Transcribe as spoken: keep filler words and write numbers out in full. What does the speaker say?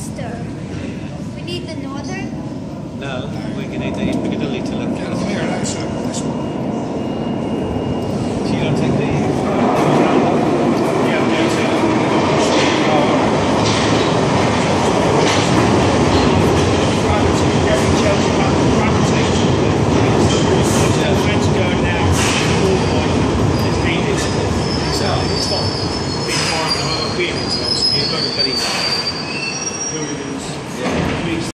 Western. We need the Northern. No, we can need the Piccadilly to look Get at. them here, let's look at this one.